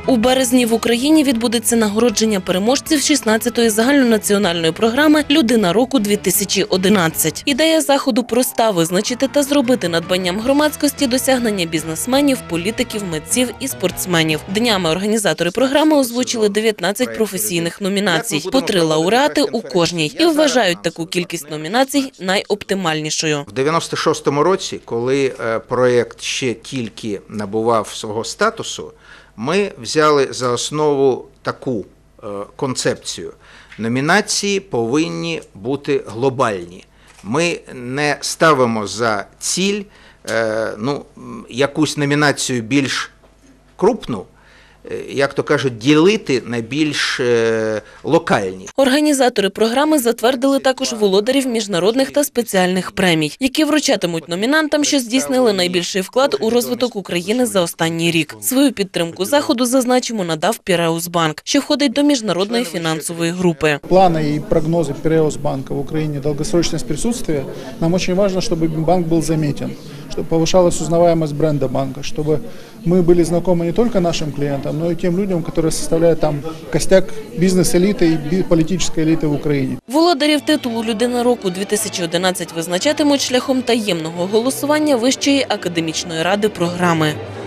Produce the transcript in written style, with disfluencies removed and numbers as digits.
У березні в Україні відбудеться нагородження переможців 16-ї загальнонаціональної програми «Людина року-2011». Ідея заходу проста – визначити та зробити надбанням громадськості досягнення бізнесменів, політиків, митців і спортсменів. Днями організатори програми озвучили 19 професійних номінацій, по 3 лауреати у кожній, і вважають таку кількість номінацій найоптимальнішою. В 96-му році, коли проєкт ще тільки набував свого статусу, ми взяли за основу таку концепцію. Номінації повинні бути глобальні. Ми не ставимо за ціль якусь номінацію більш крупну, як то кажуть, ділити на більш локальні. Організатори програми затвердили також володарів міжнародних та спеціальних премій, які вручатимуть номінантам, що здійснили найбільший вклад у розвиток України за останній рік. Свою підтримку заходу, зазначимо, надав Піреус Банк, що входить до міжнародної фінансової групи. Плани і прогнози Піреус Банка в Україні, довгосрочність присутствия, нам дуже важливо, щоб банк був замітен, щоб повишалась узнаваемость бренда банка, щоб мы были знакомы не только нашим клиентам, но и тем людям, которые составляют там костяк бізнес-еліти і політичної еліти в Україні. Володарів титулу «Людина року-2011» визначатимуть шляхом таємного голосування Вищої академічної ради програми.